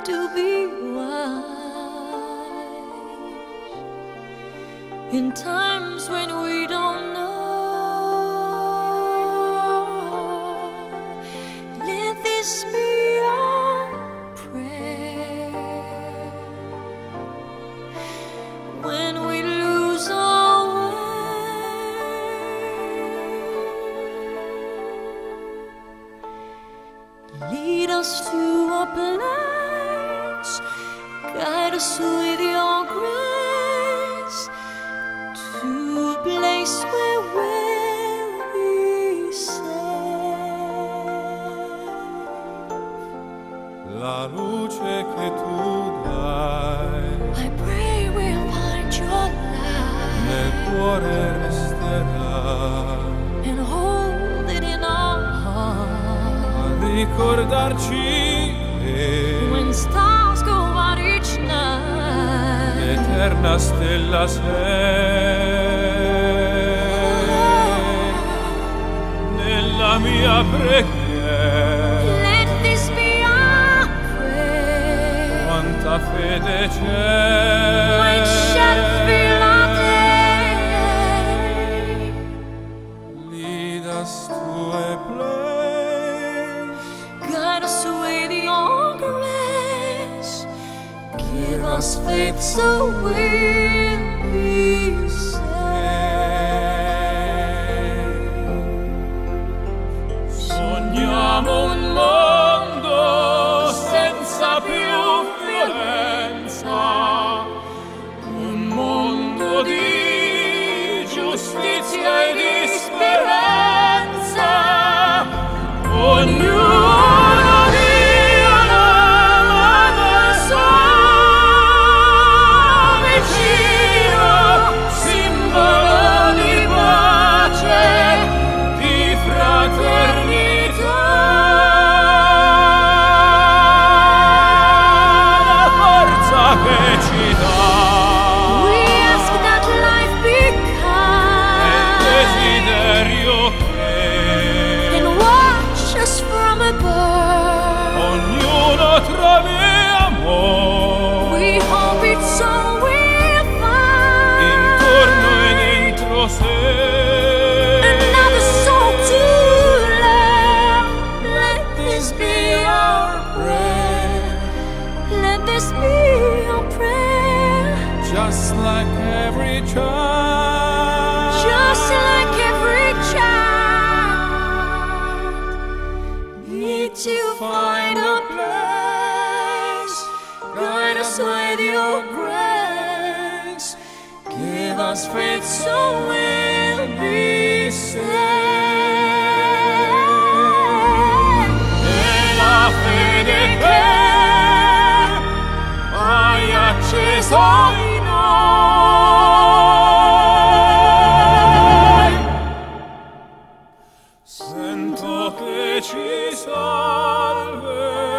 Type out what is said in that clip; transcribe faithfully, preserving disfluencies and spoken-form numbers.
to be wise in times when we don't know. Let this be our prayer when we lose our way. Lead us to a place, guide us with your grace, to a place where we'll be safe. La luce che tu dai I pray we'll find your nel light cuore resterà, and hold it in our heart. a ricordarci che When stars go out each night, l'eterna stella sei nella mia preghiera. let this be our prayer. Quanta fede c'è, We shall feel our day. lead us to a place, Guide us with your grace. Give us faith so we'll be safe. sogniamo un mondo senza più violenza, un mondo di giustizia e di speranza. Ognuno dia la sua vicino, simbolo di pace, di fraternità. La forza che ci dà We ask that life be e il kind desiderio che and watch us from above. ognuno trovi amore We hope it's all we'll find. intorno e dentro sé. Another soul to love. Let this be our prayer. Let this be our prayer. Just like every child, Just like every child, need to find a place. Guide us with your grace. Give us faith so we'll be safe. e la fede che hai acceso in noi, sento che ci salverà.